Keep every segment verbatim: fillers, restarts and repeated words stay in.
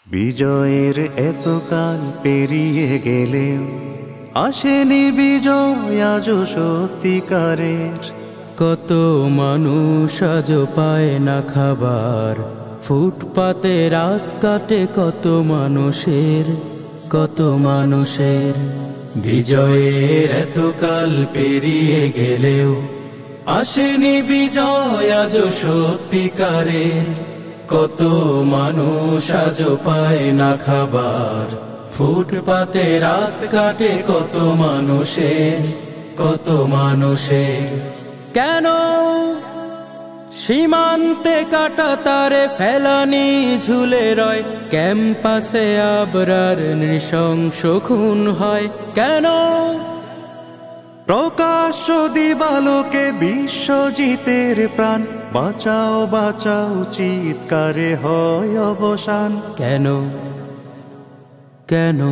বিজয়ের এতকাল পেরিয়ে গেলেও আসেনি বিজয় আজও সত্যিকারের। কত মানুষ আজ পায় না খাবার, ফুটপাতে রাত কাটে কত মানুষের, কত মানুষের। বিজয়ের এতকাল পেরিয়ে গেলেও আসেনি বিজয় আজও সত্যিকারের। কত মানুষ আজ পায় না খাবার, ফুটপাতে রাত কাটে কত মানুষের, কত মানুষের। কেন সীমান্তে কাটা তারে ফেলানি ঝুলে রয়, ক্যাম্পাসে আবরার নৃশংস খুন হয়? কেন প্রকাশ্য দিবালোকে বিশ্বজিতের প্রাণ বাঁচাও বাঁচাও চিৎকারে হয় অবসান? কেন কেন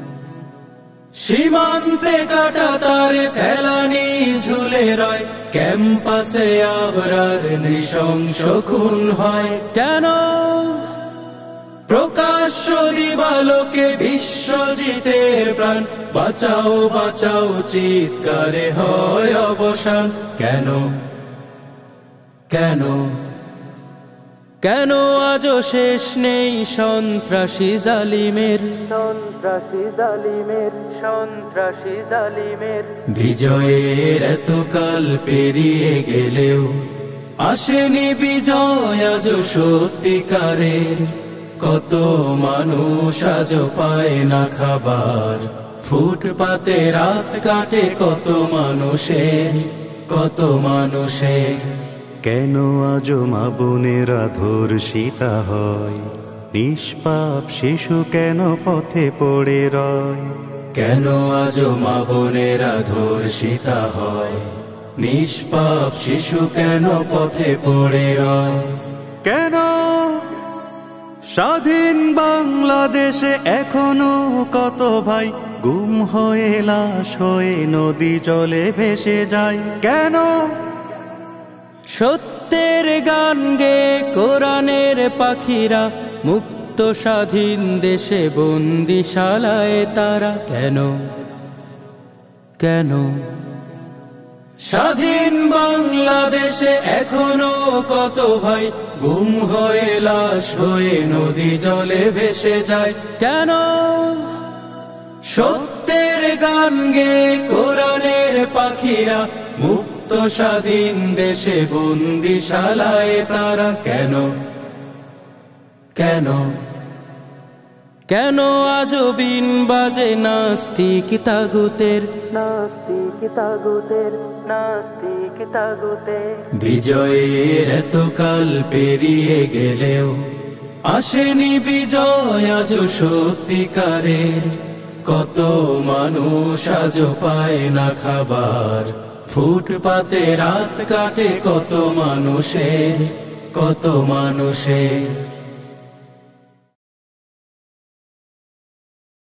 সীমান্তে কাটা তারে ফেলানি ঝুলে রয়, ক্যাম্পাসে আবরার নৃশংস খুন হয়? কেন প্রকাশ্য দিবালোকে বিশ্বজিতের প্রাণ বাঁচাও বাঁচাও চিৎকারে হয় অবসান? কেন কেন কেন আজও শেষ নেই সন্ত্রাসী জালিমের, সন্ত্রাসী জালিমের, সন্ত্রাসী জালিমের। বিজয়ের এতকাল পেরিয়ে গেলেও আসেনি বিজয় আজও সত্যিকারের। কত মানুষ আজ পায় না খাবার, ফুটপাতে রাত কাটে কত মানুষের, কত মানুষের। কেন আজও মা বোনেরা ধর্ষিতা হয়, নিষ্পাপ শিশু কেন পথে পড়ে রয়? কেন আজও মা বোনেরা ধর্ষিতা হয়, নিষ্পাপ শিশু কেন পথে পড়ে রয়? কেন স্বাধীন বাংলাদেশে এখনো কত ভাই গুম হয়ে লাশ হয়ে নদী জলে ভেসে যায়? কেন সত্যের গান গে কোরআনের পাখিরা মুক্ত স্বাধীন দেশে বন্দিশালায় তারা? কেন কেন স্বাধীন বাংলাদেশে এখনো কত ভাই গুম হয়ে লাশ হয়ে নদী জলে ভেসে যায়? কেন সত্যের গান গে কোরআনের পাখিরা মুক্ত স্বাধীন দেশে বন্দিশালায় তারা? কেন কেন কেন আজও বিন বাজে নাস্তিক তাগুতের, নাস্তিক তাগুতের, নাস্তিক তাগুতের। বিজয়ের এতকাল পেরিয়ে গেলেও আসেনি বিজয় আজও সত্যিকারের। কত মানুষ আজ পায় না খাবার, ফুটপাতে রাত কাটে কত মানুষের, কত মানুষের।